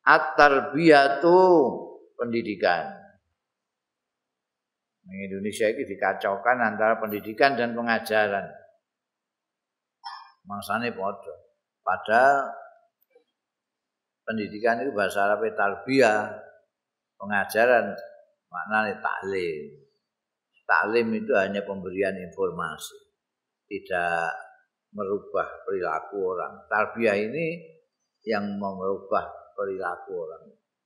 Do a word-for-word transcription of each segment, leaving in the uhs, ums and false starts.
at-tarbiyatu pendidikan. Di Indonesia ini dikacaukan antara pendidikan dan pengajaran. Mangsane padha. Padahal pendidikan itu bahasa Arab tarbiyah, pengajaran maknanya taklim. Taklim itu hanya pemberian informasi, tidak merubah perilaku orang. Tarbiyah ini yang merubah perilaku orang.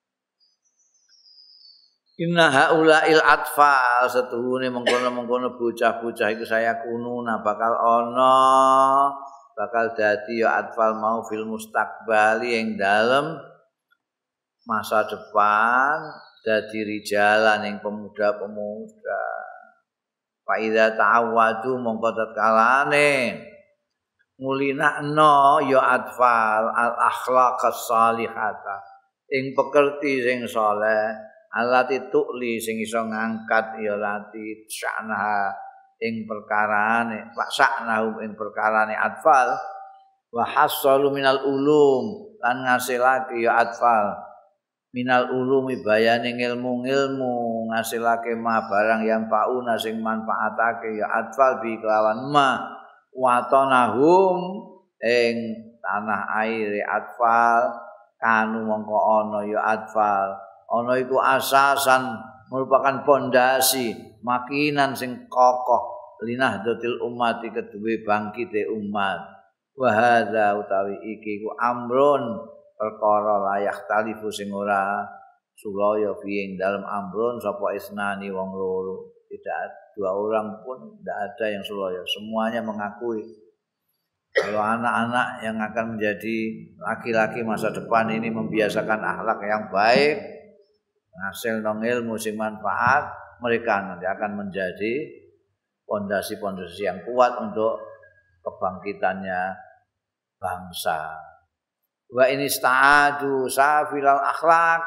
Inna haula'il atfal setuhune mengkono-mengkono bocah-bocah iku saya kununa bakal ana bakal dadi ya atfal mau fil mustaqbali ing dalem masa depan dadi rijalan ing pemuda-pemuda. Fa idza ta'awwadu mongko tatkalane ngulinakno ya atfal al akhlaqas salihata ing pekerti sing saleh alati tukli sing iso ngangkat ya lati sya'naha ing perkarane pak sya'nahu ing perkarane atfal wa hasalu minal ulum lan ngasilake ya atfal minal ulumi bayane ilmu-ilmu ngasilake ma barang yang fauna sing manfaatake ya atfal bi kelawan ma watanahum ing tanah air atfal kanu mongko ana ya atfal ana iku asasan merupakan pondasi makinan sing kokoh linahdatil ummati kedue bangkite umat wa hadza utawi iki ku amrun perkara layak talifu sing ora sulaya fi ing dalem amrun sapa isnani wong loro tidak dua orang pun tidak ada yang sulaya semuanya mengakui kalau anak-anak yang akan menjadi laki-laki masa depan ini membiasakan akhlak yang baik hasil nang ilmu sing manfaat mereka nanti akan menjadi pondasi-pondasi yang kuat untuk kebangkitannya bangsa. Wa in ista'adu safilal akhlak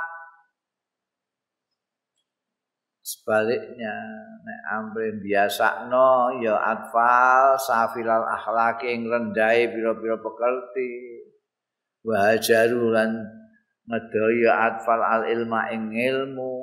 sebaliknya nek amrin biasakno ya atfal safilal akhlak ing rendahe pira-pira pekerti wa hajaru lan ngedaya atfal al ilma ing ilmu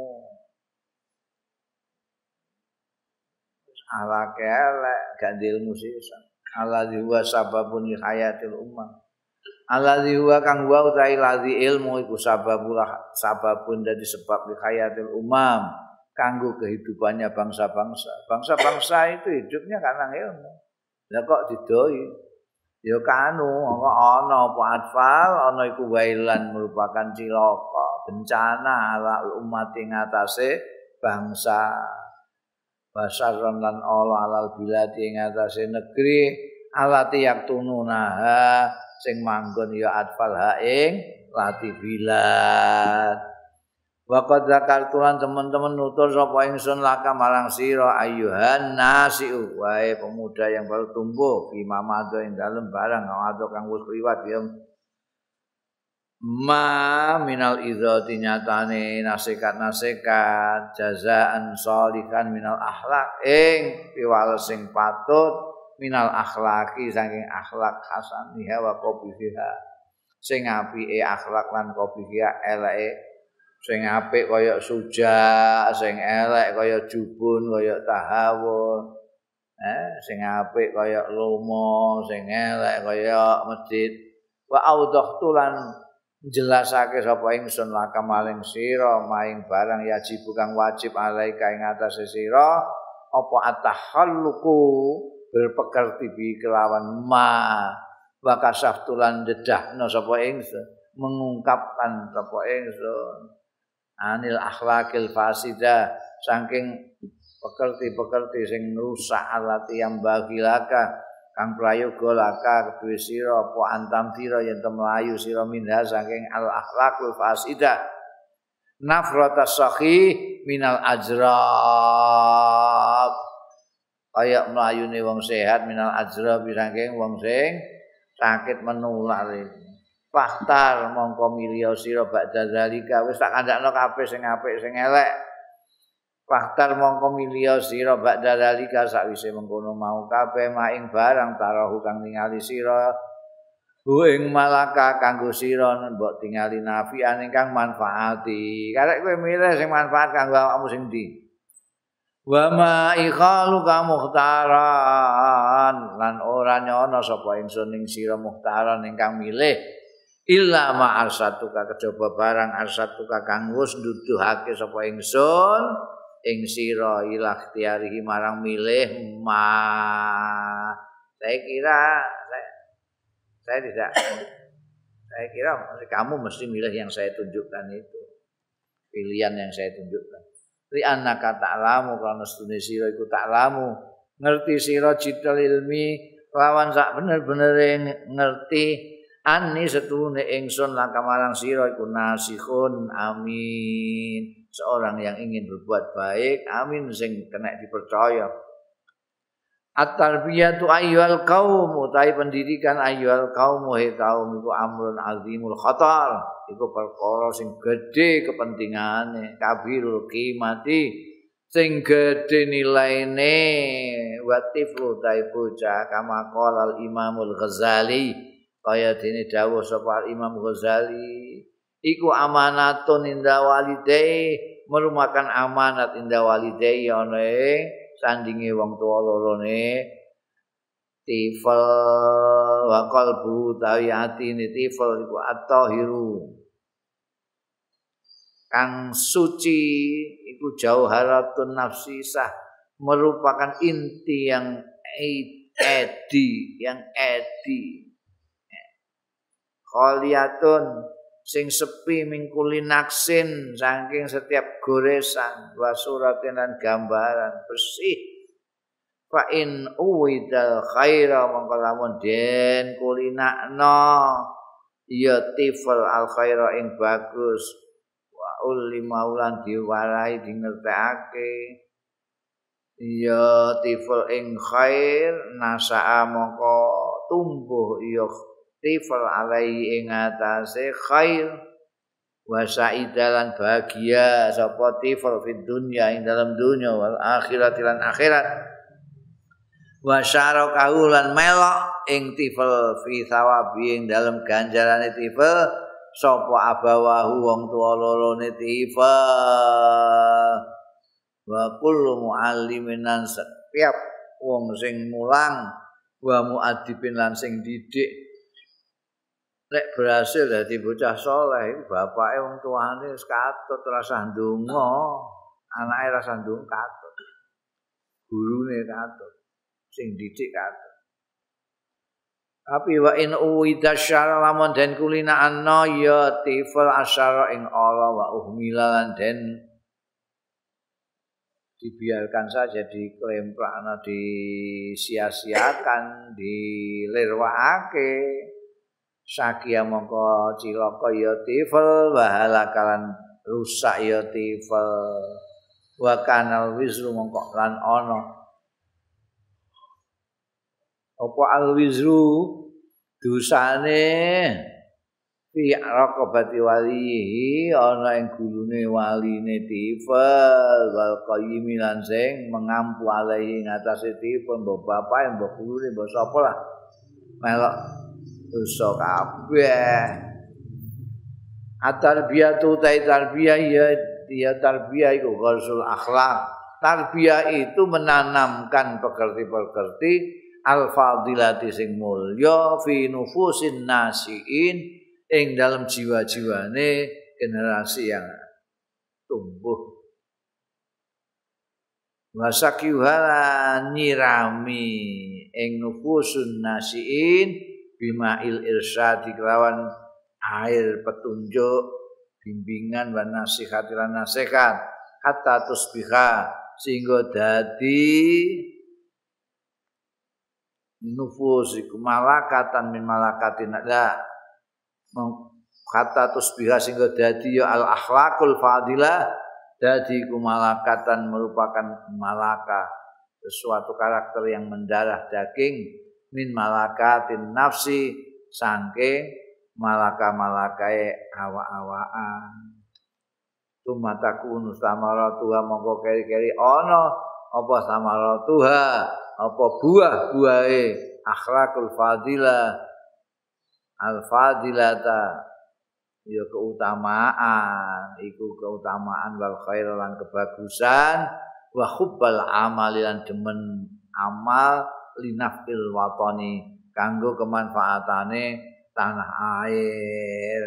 ala kelek gak ilmu sisa alladzi huwa sababun li hayatil ummah alladzi huwa kang wa utahe ladzi ilmu iku sababul sababun dadi sebab li hayatil ummah kanggo kehidupannya bangsa-bangsa bangsa-bangsa itu hidupnya karena ilmu lah kok didoi ya kanu ana apa atfal ana iku wailan merupakan cilaka bencana ala umat ing atase bangsa basarron lan ala alal bilati ing atase negeri alati yaktununaha sing manggon ya atfal ha ing lati bilad waqad zakartulan teman-teman nutur sapa ingsun laka marang sira ayyuhan nasiu wae pemuda yang baru tumbuh fi mamado ing dalem barang atau kang wis liwat ya ma minal idzati nyatane nasihat-nasihat jazaan sholihan minal akhlak ing piwales sing patut minal akhlaki saking akhlak hasaniha wa qabiha sing apike akhlak lan qabiha eleke sing apik kaya suja, sing elek kaya jubun, kaya tahawun. Eh, sing apik kaya lomo, sing elek kaya masjid. Wa audhtu lan jelasake sapa ingsun laka maling sira maing barang yajib kang wajib alaika ing atase sira apa atahalluku berpekerti bi kelawan ma wa kasaftulan dedahna sapa ingsun mengungkapkan sapa ingsun anil akhlakil fasida saking pekerti-pekerti sing rusak alati yang bagilaka kang prayoga laka kedue sira apa antam sira yen mlayu sira minha saking al akhlakul fasida nafratas sakhi minal ajrab kaya mlayune wong sehat minal ajrab saking wong sing sakit menular Faktar mongko milih sira ba'da zalika wis tak kandakno kabeh sing apik sing elek. Faktar mongko milih sira ba'da zalika sakwise mengkono mau kabeh maing barang tarahu kang ningali sira Bu ing malaka kanggo sira mbok tingali nafian ingkang manfaati. Karek kowe milih sing manfaat kanggo awakmu sing ndi. Wa ma ikhalu ka muhtaran lan ora nyono sapa ingsun ing sira muhtaran ingkang milih illa ma arsatuka kejaba barang arsatuka kang wis nduduhake sapa ingsun ing sira ila ikhtiarihi marang milih ma. Saya kira saya, saya tidak saya kira kamu mesti milih yang saya tunjukkan itu. Pilihan yang saya tunjukkan. Li annaka ta'lamu kana stune sira iku ta'lamu ngerti sira jital ilmi lawan sak bener-benere ngerti ani setune ingsun lan kamarang sira iku nasihun amin seorang yang ingin berbuat baik amin sing kena dipercaya. At-tarbiyatu ayyuhal qaum utawi pendidikan ayyuhal qaum wa kaum iku amrun azimul khatar iku perkara sing gedhe kepentingane kabirul qimati sing gedhe nilaine wa tiflu ta bocah kama qala al Imamul Ghazali kaya dene dawuh sapa Imam Ghazali iku amanatun inda walidai merupakan amanat inda walidai ana ing sandinge wong tuwa lorone tifal wa qalbu tawi atine tifal iku at-tahiru kang suci iku jauharatun nafsi sah merupakan inti yang edi yang edi khaliyatun sing sepi mingkuli naksin saking setiap goresan wasuratin dan gambaran bersih fa in uwidal khaira mongko lamun den kulinakno ya tifal al khaira ing bagus wa uli maulan diwarai dingertekake ya tifal ing khair nasaa mongko tumbuh ya tifal alai ing atase khair wa saidalan bahagia sapa tifal fid dunya ing dalam dunya wal akhirat lan akhirat wa syarakahu lan melok ing tifal fi thawabi ing dalam ganjarane tifal sapa abawahu wong tuwa lorone tifal wa kullu muallimin lan setiap wong sing mulang wa muadibin lan sing didik nek berhasil dadi bocah saleh iku bapake wong tuane wis katut rasa ndonga, anake rasa ndonga katut. Gurune katut, sing didik katut. Tapi wa in uwida syara lamun den kulinakno ya tifal asyara ing Allah wa uhmilan den dibiarkan saja diklemprakna disia-siakan dilirwakake sakia mongko cilaka ya tifal wahalakalan rusak ya tifal wa kanal wizru mongko lan ana apa al wizru dosane fi raqabati walihi ana ing gulune waline tifal wal qayyim lan sing mengampu alaihi ngatasé tifal mbok bapake mbok gulune mbok sapa lah melok dosa kabeh. At-tarbiyatu ta tarbiyah ya ya tarbiyah iku gharsul akhlak. Tarbiyah itu menanamkan pekerti-pekerti al-fadilati sing mulya fi nufusin nasiin ing dalam jiwa-jiwane generasi yang tumbuh. Wasakyuhala nyirami ing nufusun nasiin bima'il irsyad kelawan air petunjuk bimbingan wa nasihat lan nasihat hatta tusbiha sehingga dadi nufus iku malakatan min malakatin la hatta tusbiha sehingga dadi ya al akhlaqul fadilah dadi iku malakatan merupakan malaka sesuatu karakter yang mendarah daging min malakatin nafsi sangke malaka-malakae awak-awakan tumataku samaratuha mongko keri-keri ana apa samaratuha apa buah-buahe akhlakul fadilah al-fadilata ya keutamaan iku keutamaan wal khair lan kebagusan wa hubbal amal lan demen amal linafil watani kanggo kemanfaatane tanah air.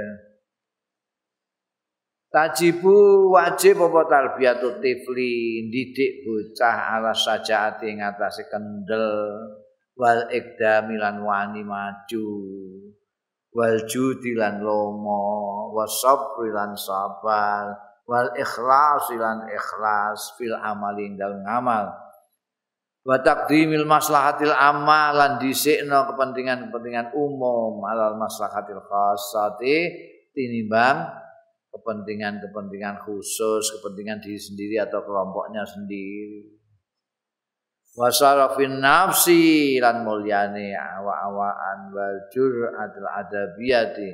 Tajibu wajib apa tarbiyatut tifli didik bocah ala sajaati ing atase kendel wal ikdami lan wani maju wal judi lan lomo wasabri lan sabar wal ikhlas lan ikhlas fil amali dalem ngamal wa taqdimil maslahatil amma lan dhisikno kepentingan-kepentingan umum alal maslahatil khassati tinimbang kepentingan-kepentingan khusus, kepentingan diri sendiri atau kelompoknya sendiri. Wasarafin nafsi lan mulyane awa-awaan wal jur'atul adabiyati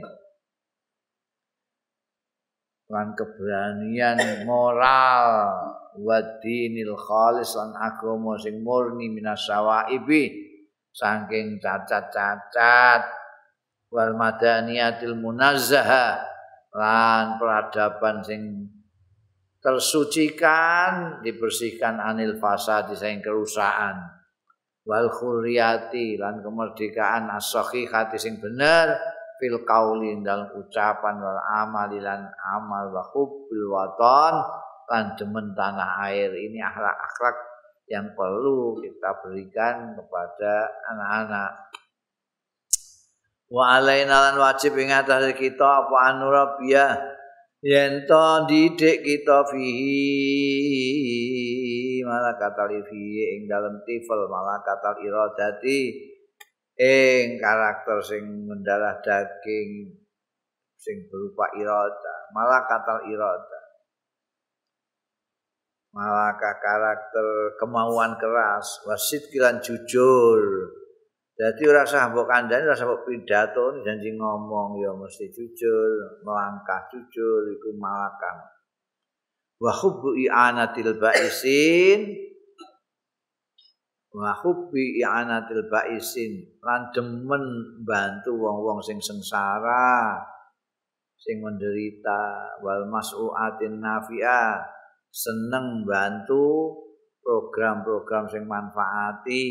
lan keberanian moral wa dinil khalis lan agama sing murni minasawaibi saking cacat-cacat wal madaniyatil munazzahah lan peradaban sing tersucikan dibersihkan anil fasad sing kerusakan wal khurriyati lan kemerdekaan as-sahihati sing bener fil qauli dalam ucapan wal amali lan amal wa hubbil watan lan demen tanah air. Ini akhlak-akhlak yang perlu kita berikan kepada anak-anak. Wa alaina lan wajib ing atase kita apa anurabiyah yen to didik kita fihi malakatal fihi ing dalem tifel malakatal iradati ing karakter sing mendarah daging sing berupa irada malakatal irada malaka karakter kemauan keras wasit kilan jujur. Jadi ora usah mbok kandhani, ora usah mbok pidato, janji ngomong ya mesti jujur, melangkah jujur iku malakan. Wa hubbu i'anatil ba'isin wa hubbi i'anatil ba'isin lan demen bantu wong-wong sing sengsara, sing menderita wal mas'uatin nafi'ah, seneng bantu program-program sing manfaati.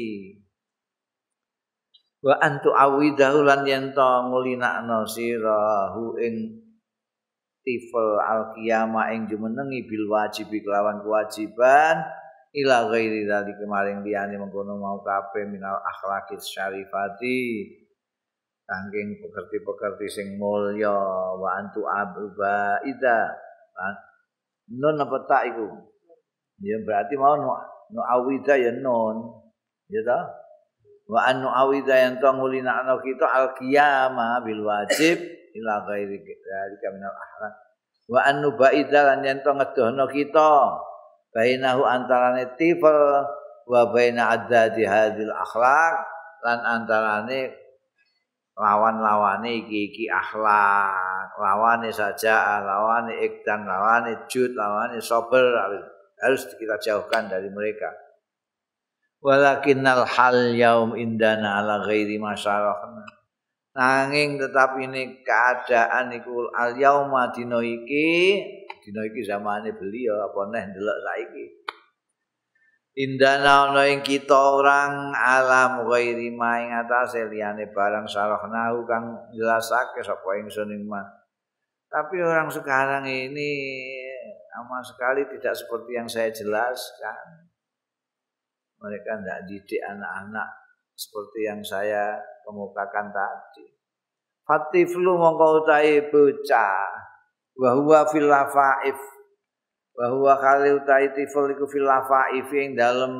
Wa antu awidahu lan yen to ngulinakno sirahu ing tifel al-qiyamah ing jumenengi bil wajibi kelawan kewajiban ila ghairi dzalika maring liyane mengkono mau kabeh minal akhlaqis syarifati saking pekerti-pekerti sing mulya wa antu abubaida nun apa tak iku ya berarti mau no, no awida ya nun ya ta wa annu awida yang to ngulinakno kita al-qiyamah bil wajib ila ghairi dzalika minal akhlaq wa annu baida lan yen to ngedohno kita bainahu antarane tifel wa baina addadi hadil akhlaq lan antarane lawan-lawane iki-iki akhlak lawane saja lawane ikdan lawane jud lawane sabar harus kita jauhkan dari mereka. Walakinnal hal yaum indana ala ghairi masyarahna. Nanging tetap ini keadaan iku al yauma dina iki, dina iki zamane beliau apa neh ndelok saiki. Indana ana ing kita orang alam ghairi ma ing atase liyane barang sarahnahu kang jelasake sapa ingsun ing man. Tapi orang sekarang ini sama sekali tidak seperti yang saya jelaskan. Mereka tidak didik anak-anak seperti yang saya kemukakan tadi. Fatiflu mongko utahe bocah wa huwa fil lafaif wa huwa kali utahe tifl iku fil lafaif ing dalem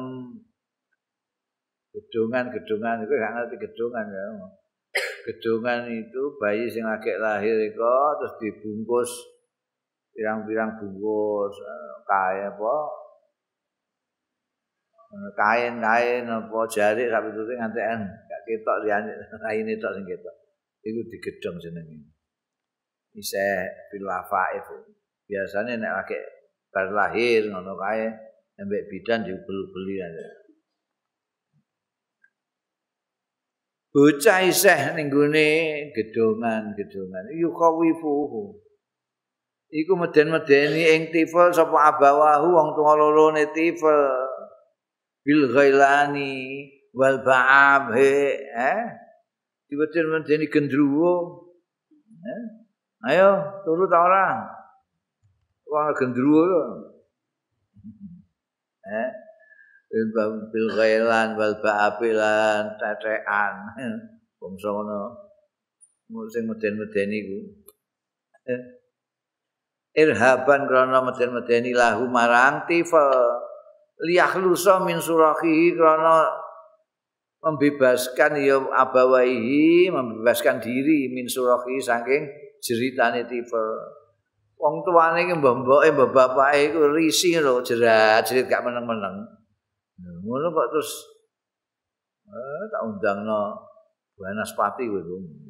gedungan-gedungan iku gak ngerti gedungan ya. Gedungan itu bayi sing lagi lahir iku terus dibungkus pirang-pirang bungkus kae apa kain-kain apa jarik sak pitute ngantekan gak ketok liyane raine tok sing ketok. Iku digedhong jenenge. Isih bilafaif. Biasane nek lagi bar lahir ngono kae embek bidan dibeli-beli aja. bocah isih ning gone gedongan-gedongan yukawifuhu iku meden-medeni ing tifel sapa abawahu wong tuwa lorone tifel bil ghailani wal ba'ab eh meden-medeni gendruwo eh ayo turu ta ora wong gendruwo lho eh bil ghailan wal ba'abilan tetekan bangsa ngono sing meden-medeni iku irhaban krana meden-medeni lahu marang tifel liyakhlusa min surahihi krana membebaskan ya abawaihi membebaskan diri min surahihi saking jeritane tifel wong tuane iki mbok-mboke mbok bapake iku risih lho jerat-jerit gak meneng-meneng ngono kok terus eh tak undangno Banaspati kowe.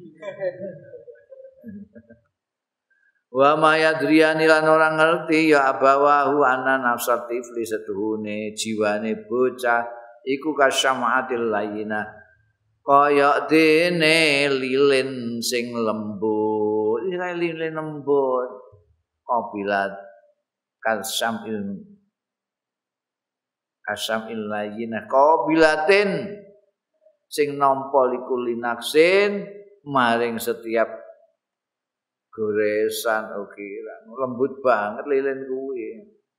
Wa mayadriyani lan ora ngerti ya abawahu ana nafsa tifli setuhune jiwane bocah iku kasyamaatil layina kaya dene lilin sing lembut lilin lembut qabilat kasyamil kasyamil layina qabilatin sing nampa likulinaksin maring setiap goresan ukiran lembut banget lilin kuwi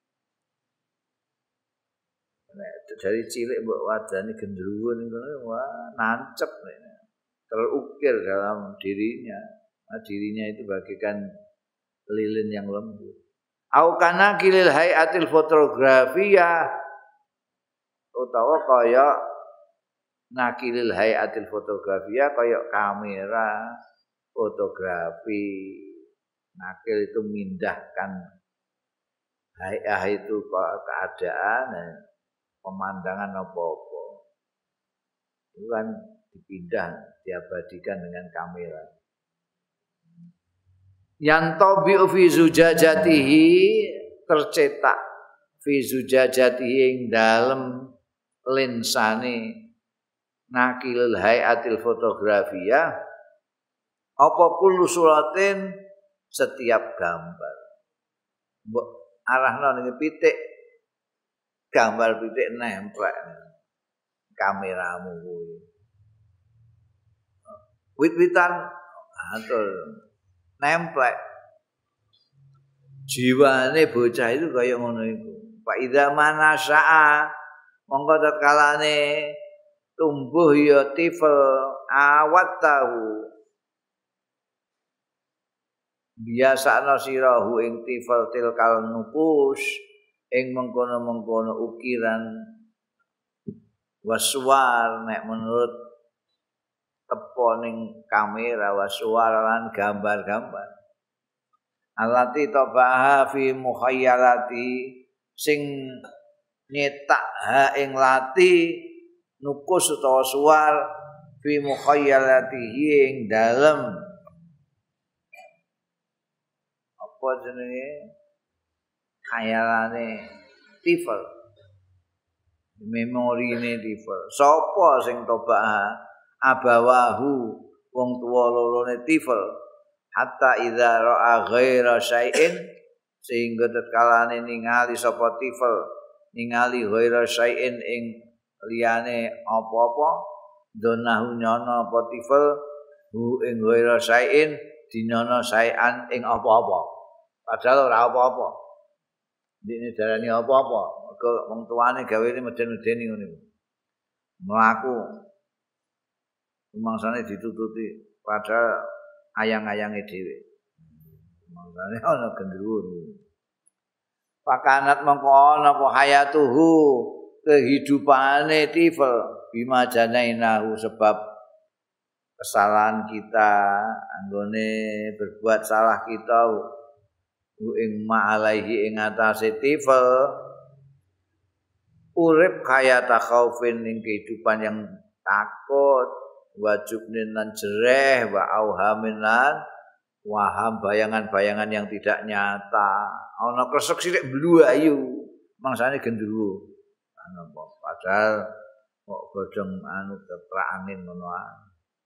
nek dari cilik mbok wadani gendruwo niku wah nancep terukir dalam dirinya nah, dirinya itu bagaikan lilin yang lembut au kana kilil hayatil fotografia utawa kaya nakilil hayatil fotografia kaya kamera fotografi nakil itu mindahkan hayah itu keadaan pemandangan apa-apa itu kan dipindah diabadikan dengan kamera yang tabi'u fi zujajatihi tercetak fi zujajatihi ing dalem lensane nakilil hayatil fotografia apa kullu suratin setiap gambar mbok arahno ning pitik gambar pitik nemplek kameramu kuwi wit-witan atur nemplek jiwane bocah itu kaya ngono iku fa idza manasaa monggo tatkalane tumbuh ya tifel awat tahu biasana sirahu ing tifal tilkal nupus ing mengkono-mengkono ukiran waswar nek menurut teponing kamera waswar lan gambar-gambar alati tabaha fi mukhayyalati sing nyetak ha ing lati nukus utawa suwar fi mukhayyalatihi ing dalem apa jenenge khayalane tifel memorine tifel sapa sing tobah abawahu wong tuwa lorone tifel hatta idza ra'a ghaira syai'in sehingga tatkalane ningali sapa tifel ningali ghaira syai'in ing liyane apa-apa donahu nyono apa tifel hu ing ghaira syai'in dinyono syai'an ing apa-apa padahal ora apa-apa. Dene darani apa-apa. Mergo wong tuane gawene meden-medeni ngono iku. Mlaku. Rumangsane ditututi padahal ayang-ayange dhewe. Mangane ana gendruwo. Pakanat mengko ana apa hayatuhu kehidupane tifel bima janainahu sebab kesalahan kita anggone berbuat salah kita ing ma'alaihi ing atase tifel urip hayata khaufin ing kehidupan yang takut wajubnin lan jereh wa auhamin lan waham bayangan-bayangan yang tidak nyata ana kresek sithik bluayu mangsane gendruwo ana padahal kok godhong anu ketrak angin ngono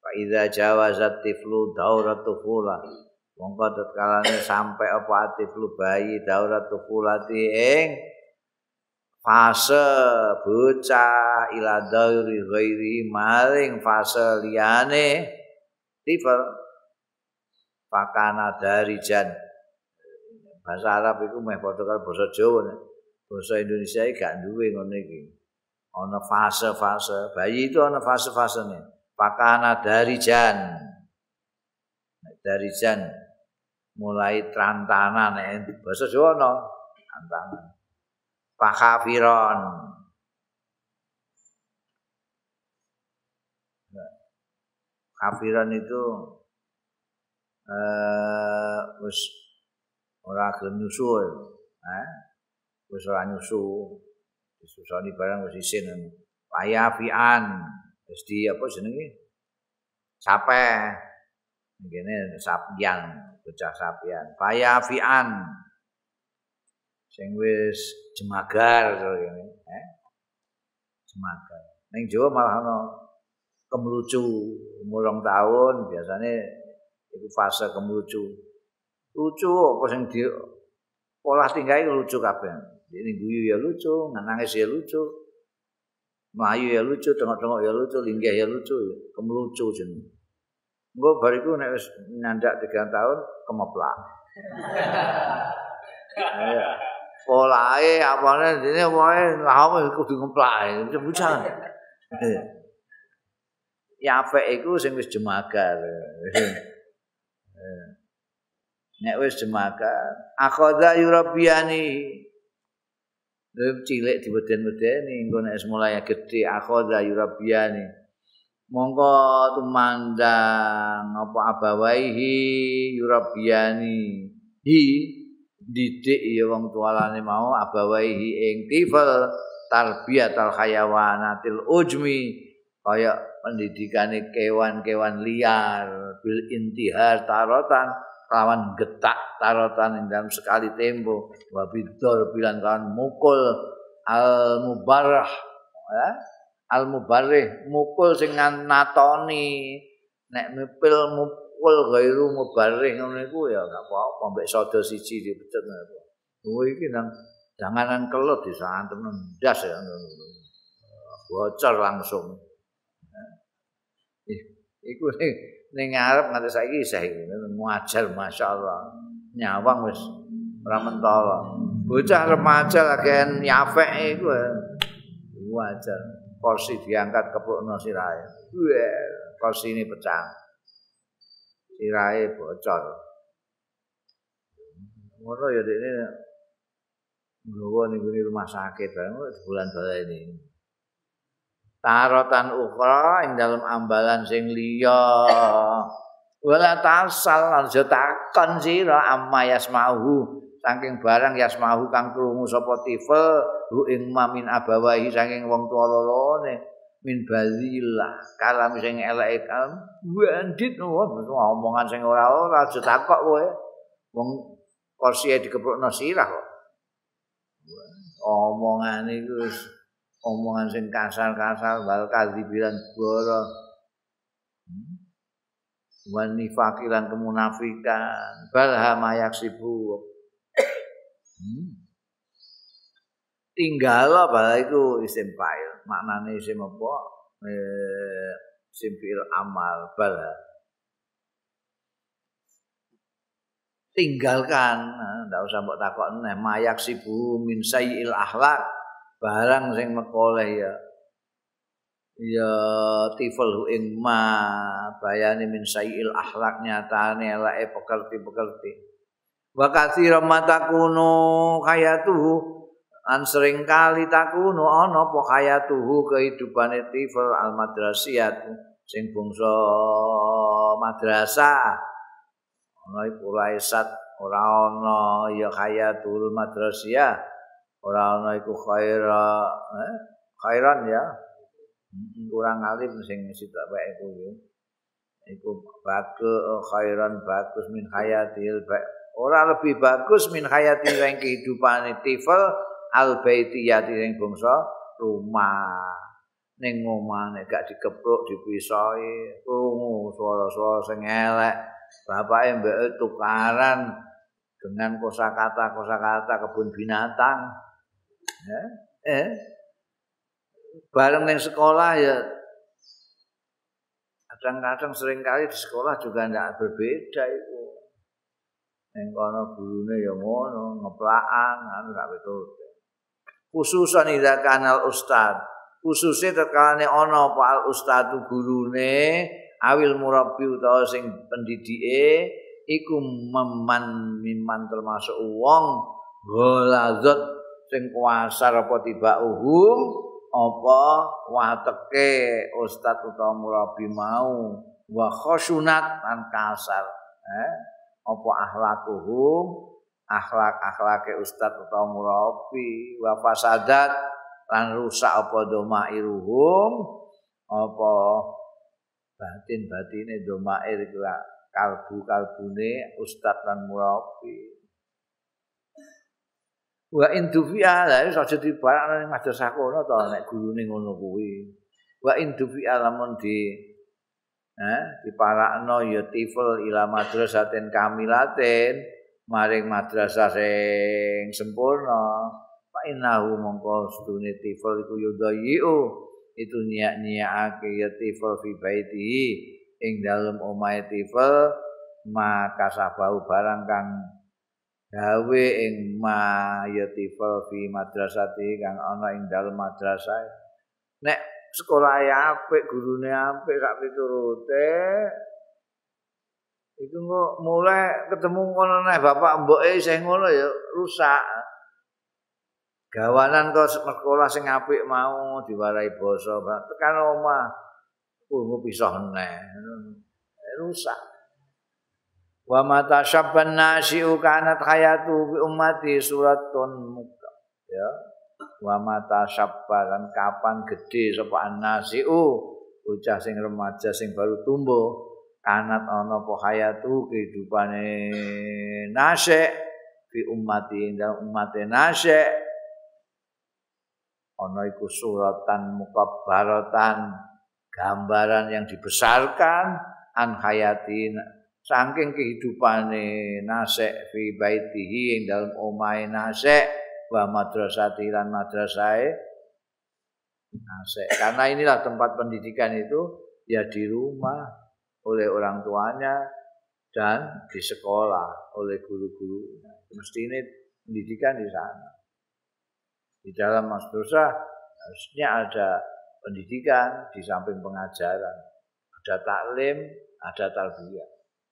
fa idza jawazat tiflu daurat tufula mongko tetkalane sampai apa tiflu bayi daurat tufulati ing fase bocah ila dauri ghairi maring fase liyane tifel pakana darijan bahasa Arab iku meh padha karo basa Jawa basa Indonesia iki gak duwe ngono iki ana fase-fase bayi itu ana fase-fasene pakana darijan darijan mulai trantanan nek basa Jawa ana trantanan Pakafiron. Kafiron itu eh wis ora gelem nyusu. Eh? Wis ora nyusu. Disusoni barang wis isin. Payafian. Wis di apa jenenge? Sape. Ngene sapian, bocah sapian. Payafian. Sing wis jemagar ngene, eh? Jemagar. Ning Jawa malah ana kemlucu, umur rong tahun biasane iku fase kemlucu. Lucu apa sing di pola tingkahe lucu kabeh. Dene guyu ya lucu, nangis ya lucu. Mlayu ya lucu, tengok-tengok ya lucu, linggih ya lucu, kemlucu jenenge. Engko bar iku nek wis nyandak tiga tahun kemeplak. Ya. Polae apane dene wae lha kudu ngeplak bocah. Yafek iku sing wis jemagar. Nek wis jemagar, akhadha yurabbiyani. Lha cilik diweden-wedeni engko nek mulai gedhe akhadha yurabbiyani. Monggo tumandang apa abawaihi yurabbiyani. Hi didik ya wong tualane mau abawaihi ing tifal tarbiyatal hayawanatil ujmi kaya pendidikane kewan-kewan liar bil intihar tarotan lawan getak tarotan ing dalam sekali tempo wa bidor bilan kan mukul al mubarrah ya al mubarrih mukul sing natoni nek mipil mukul gairu mubarrih ngono iku ya gak apa-apa mbek sodo siji dipecet ngono. Oh iki nang janganan kelut disantem ndas ya bocor langsung. Iku ning ning ngarep nganti saiki isih muajar masyaallah. Nyawang wis ora mentala. Bocah remaja lagi nyafek iku wajar. Kursi diangkat keplukno sirahe. Wah, kursi ini pecah. Sirahe bocor. Ngono ya dekne nggawa ning rumah sakit bulan baleni. Tarotan ukhra ing dalam ambalan sing liya. Wala tasal aja takon sira amma yasmahu saking barang yasmahu kang krungu sapa tifel hu ing mamin abawahi saking wong tuwa lorone min balillah kalam sing eleke kalam bandit omongan sing ora-ora aja takok kowe wong kursi dikeprukno sirah kok omongan iku omongan sing kasar-kasar bal kadzibiran boro wan nifaqilan kemunafikan balha mayaksibu hmm. Tinggal bala iku isim fa'il maknane isim apa eh isim fi'il amal balha tinggalkan ndak usah mbok takokne mayaksibu min sayyi'il akhlak barang sing mekoleh ya ya tifal ing ma bayane min sayil akhlak nyatane elake pekerti-pekerti wa katsiran matakunu hayatuhu an sering kali takunu ana apa hayatuhu kehidupane tifal al madrasiyat sing bangsa madrasah ana iku laisat ora ana ya hayatul madrasiyah ora ana iku khaira eh khairan ya kurang alim sing sitok wae iku iku bagus khairan bagus min hayatil ora lebih bagus min hayati ing kehidupane tifal al baitiyati ing bangsa rumah ning omah nek gak dikepruk dipisoi krungu swara-swara sing elek bapake mbeke tukaran dengan kosakata-kosakata kebun binatang eh, eh. bareng ning sekolah ya kadang-kadang seringkali di sekolah juga ndak berbeda itu ning kono gurune ya ngono ngeplakan anu gak betul khususan ida kanal ustad khususnya terkalane ana apa al ustadu gurune awil murabbi utawa sing pendidike iku meman miman termasuk wong golazat sing kuasar apa tiba uhum apa wateke ustad utawa murabbi mau wa khosunat an kasar eh apa akhlakuhum akhlak-akhlake ustad utawa murabbi wa fasadat lan rusak apa domairuhum apa batin-batine domair iku kalbu-kalbune ustad lan murabbi wa indufi'a lha aja dibarakno ning madrasah kono to nek gurune ngono kuwi wa indufi'a lamun di eh diparakno ya tifel ila madrasatin kamilatin maring madrasah sing sempurna inahu mongko sedune tifel iku yudayu itu niat-niatake ya tifel fi baitihi ing dalem omahe tifel maka sabau barang kang gawe ing ma ya tifel fi madrasati kang ana ing dalem madrasah nek sekolah apik gurune apik sak piturute iku kok mulai ketemu ngono nek bapak mboke isih ngono ya rusak gawanan kok sekolah sing apik mau diwarai basa tekan omah krungu pisah neh rusak wa mata syabban nasi'u kanat hayatu bi ummati suratun muka ya wa mata syabban kapan gede sapa nasi'u bocah sing remaja sing baru tumbuh kanat ana apa hayatu kehidupane nasi' bi ummati dan ummate nasi' ana iku suratan mukabbaratan gambaran yang dibesarkan an hayatin saking kehidupane nasek fi baitihi ing dalem omahe nasek wa madrasati lan madrasahe nasek karena inilah tempat pendidikan itu ya di rumah oleh orang tuanya dan di sekolah oleh guru-gurunya mestine pendidikan di sana. Di dalam madrasah harusnya ada pendidikan di samping pengajaran. Ada taklim, ada tarbiyah.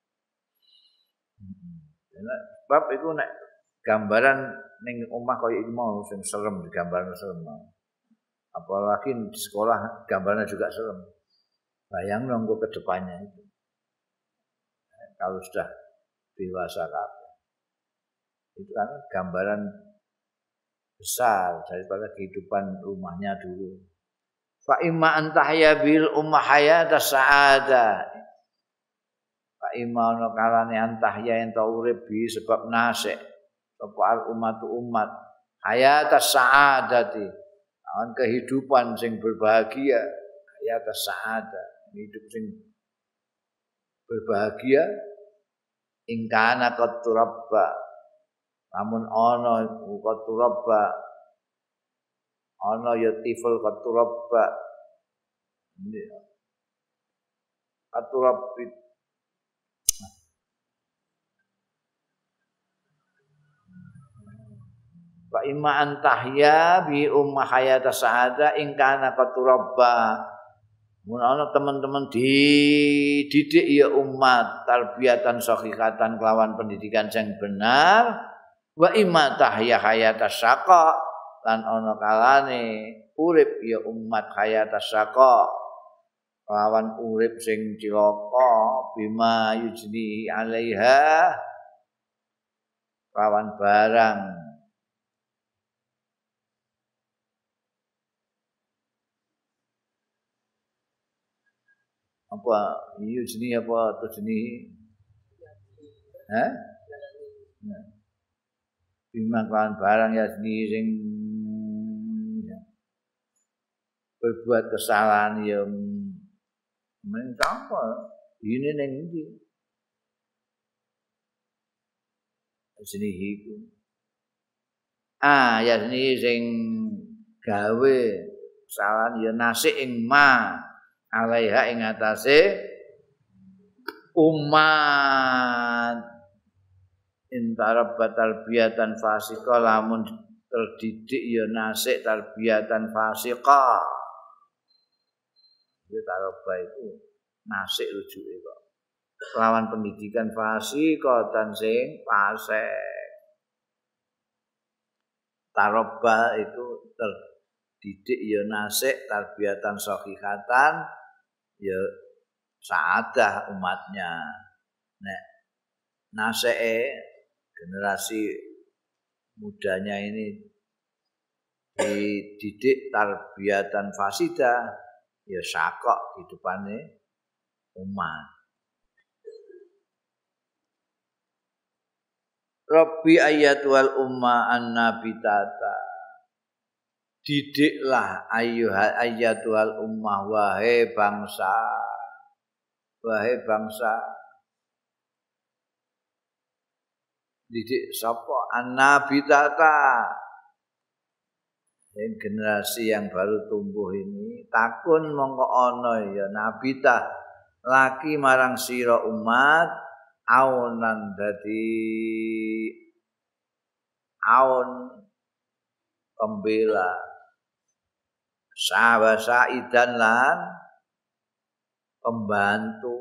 Sebab itu nek gambaran ning omah kaya iki mau sing serem digambarno serem. Apalagi di sekolah gambarnya juga serem. Bayangno engko ke depannya itu. Kalau sudah dewasa kabeh. Itu kan gambaran besar daripada kehidupan rumahnya dulu. Fa imma antahya bil ummah hayata sa'ada. Fa imma ana kalane antahya ento urip bi sebab nasik sapa al ummatu umat hayata sa'adati. Awan kehidupan sing berbahagia, hayata sa'ada, hidup sing berbahagia ingkana qad turabba namun ana qaturabba ana ya tifel qaturabba qaturabbi wa imma antahya bi umma hayata sa'ada in kana qaturabba mun ana teman-teman dididik ya umat tarbiyatan sahihatan kelawan pendidikan yang benar wa imma tahya hayata syaqa lan ana kalane urip ya umat hayata syaqa lawan urip sing cilaka bima yujni alaiha lawan barang apa yujni apa tujni Hah? Bima kan barang ya sing berbuat kesalahan ya men apa ini ning ndi sini iku ah ya sini sing gawe kesalahan ya nasik ing ma alaiha ing atase umat intara tarbiyatan fasika lamun terdidik ya nasik tarbiyatan fasika ya taroba itu nasik rujuke kok lawan pendidikan fasika dan sing fasik taroba itu terdidik ya nasik tarbiyatan sahihatan ya saadah umatnya nek nasike generasi mudanya ini dididik tarbiyatan fasida ya sakok hidupane umat. Rabbi ayatul umma annabitata didiklah ayyuhal ayatul ummah wahai bangsa wahai bangsa didik sapa annabitata yang generasi yang baru tumbuh ini takun mongko ana ya nabitah laki marang sira umat aunan dadi aun pembela sawasaidan lan pembantu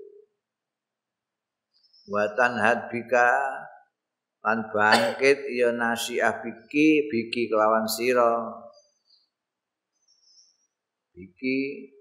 watan hadbika lan bangkit ya nasiah biki biki kelawan sira biki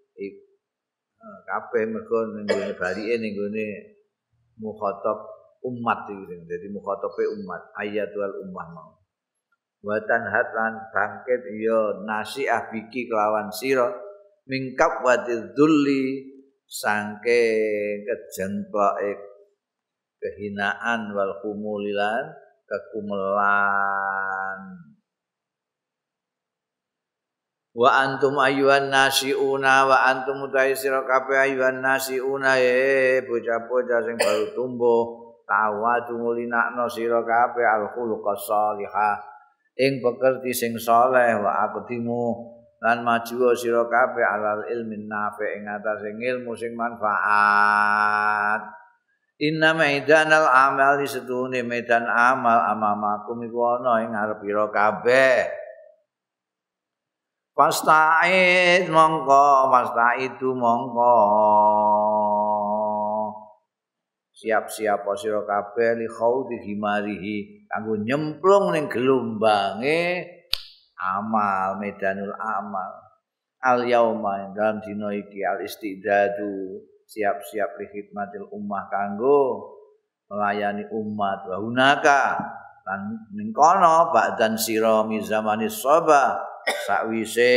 kabeh mergo ning gone barike ning gone mukhatab umat iki dadi mukhatabe umat ayatul ummah mau watan hatlan bangkit ya nasiah biki kelawan sira mingkap wadil dulli sangke kejengkloke kehinaan wal kumulilan kekumelan wa antum ayyuhan nasiuna wa antum utahe sira kabeh ayyuhan nasiuna e bocah-bocah sing baru tumbuh tawadu ngulinakno sira kabeh al khuluqas shalihah ing pekerti sing saleh wa aqdimu lan maju sira kabeh alal ilmin nafi ing atase ilmu sing manfaat. Inna maidanal amal sedune medan amal amamakum iku ana ing ngarep ira kabeh. Pasta'id mongko pasta'idu mongko siap-siap sira kabeh li khaudi himarihi kanggo nyemplung ning gelombange amal medanul amal. Al yauma dalam dina iki al istidadu siap-siap li khidmatil ummah kanggo melayani umat wa hunaka lan ning kono ba'dan sira mi zamanis soba sakwise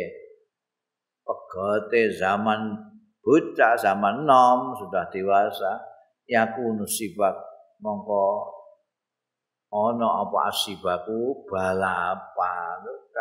pegote zaman bocah zaman nom sudah dewasa yakunu sibak mongko ana apa asibaku balapan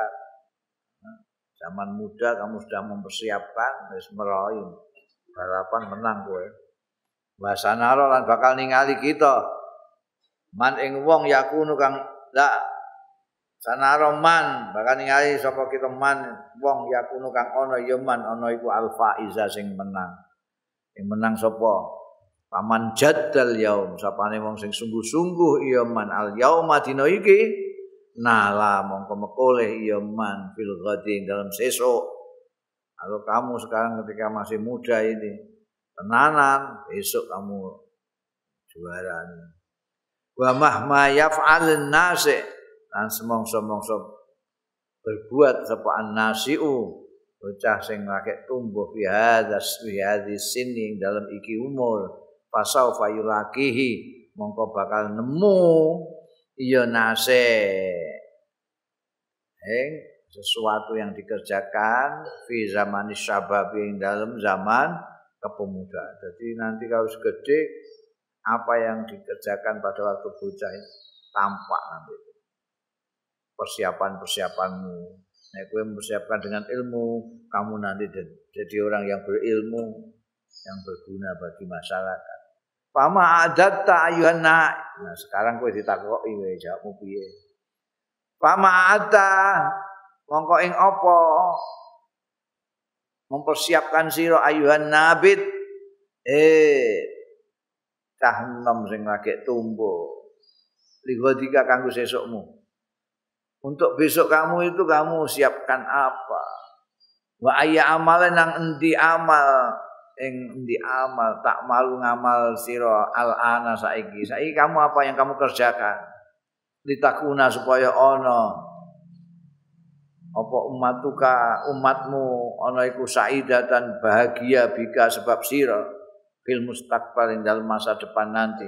zaman muda kamu sudah mempersiapkan wis meroim balapan menang kowe. Wasanara lan bakal ningali kita. Man ing wong yakunu kang la sanara man bakal ningali sapa kita man wong yakunu kang ana ya man ana iku alfaiza sing menang. Sing menang sapa? Paman jaddal yaum sapane wong sing sungguh-sungguh ya man al yauma dina iki nala mongko mekoleh ya man fil ghadi dalam sesuk. Kalau kamu sekarang ketika masih muda ini tenanan, besok kamu juara. Wa mahma yaf'alun nasi lan semongso-mongso berbuat sapa an-nasiu bocah sing lagi tumbuh fi hadas fi hadis sini dalam iki umur fasau fayulakihi mongko bakal nemu iya nase ing sesuatu yang dikerjakan fi zaman syabab yang dalam zaman kepemudaan. Jadi nanti kalau segede apa yang dikerjakan pada waktu bocah tampak nanti persiapan-persiapanmu Nek kowe mempersiapkan dengan ilmu, kamu nanti jadi orang yang berilmu, yang berguna bagi masyarakat. Fama adatta ayuhan na. Nah, sekarang kowe ditakoki kowe jawabmu piye? Fama ada mongko ing apa mempersiapkan sira ayuhan nabit eh cah enom sing lagi tumbuh ligodika kanggo sesukmu. Untuk besok kamu itu kamu siapkan apa? Wa ayya amalan nang endi amal ing endi amal tak malu ngamal sira al-ana saiki. Saiki kamu apa yang kamu kerjakan? Litakuna supaya ana apa ummatuka umatmu ana iku saidatan bahagia bika sebab sira fil mustaqbal ing dalam masa depan nanti.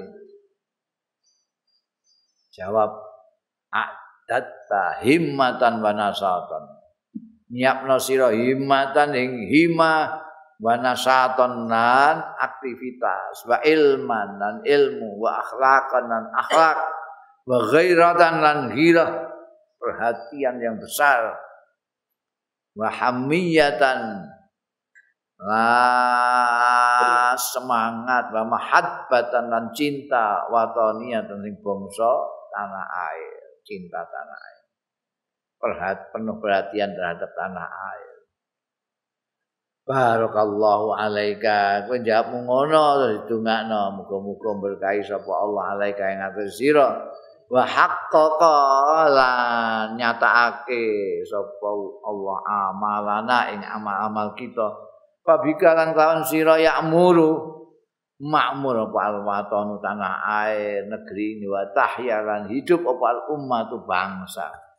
Jawab adatta himmatan wa nasatan. Nyiapno sira himmatan ing hima wa nasatan lan aktivitas wa ilman lan ilmu wa akhlaqan lan akhlak wa ghairatan lan ghirah perhatian yang besar wa hamiyatan la semangat wa mahabbatan lan cinta wa taniyatan sing bangsa tanah air, cinta tanah air. Perhat, penuh perhatian terhadap tanah air. Barakallahu alaika. Kowe jawabmu ngono terus didongakno, muga-muga berkahi sapa Allah alaika ing atas sira. Wa haqqaqa lan nyatakake sapa Allah amalana ing amal-amal kita. Fabika lan kawan sira ya'muru makmur apa al-watanu tanah air negeri ini wa tahya lan hidup apa al ummatu bangsa.